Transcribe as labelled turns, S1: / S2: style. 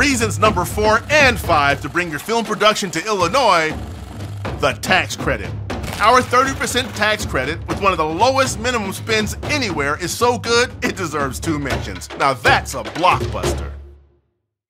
S1: reasons number 4 and 5 to bring your film production to Illinois, the tax credit. Our 30% tax credit with one of the lowest minimum spends anywhere is so good, it deserves 2 mentions. Now that's a blockbuster.